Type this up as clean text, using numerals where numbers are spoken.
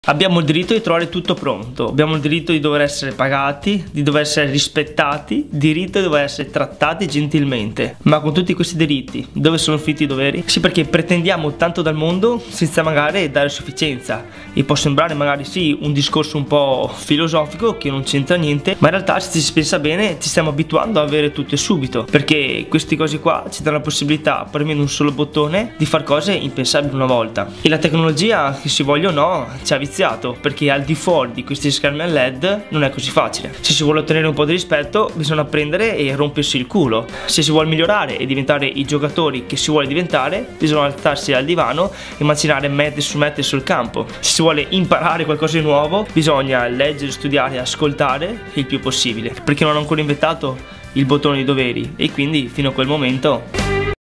Abbiamo il diritto di trovare tutto pronto, abbiamo il diritto di dover essere pagati, di dover essere rispettati, diritto di dover essere trattati gentilmente. Ma con tutti questi diritti, dove sono finiti i doveri? Sì, perché pretendiamo tanto dal mondo senza magari dare sufficienza. E può sembrare magari sì un discorso un po' filosofico che non c'entra niente, ma in realtà se si pensa bene ci stiamo abituando a avere tutto e subito, perché queste cose qua ci danno la possibilità, premendo un solo bottone, di fare cose impensabili una volta. E la tecnologia, che si voglia o no, ci ha viziato, perché al di fuori di questi schermi a LED non è così facile. Se si vuole ottenere un po' di rispetto bisogna prendere e rompersi il culo. Se si vuole migliorare e diventare i giocatori che si vuole diventare, bisogna alzarsi dal divano e macinare mette sul campo. Se si vuole imparare qualcosa di nuovo bisogna leggere, studiare e ascoltare il più possibile, perché non hanno ancora inventato il bottone dei doveri, e quindi fino a quel momento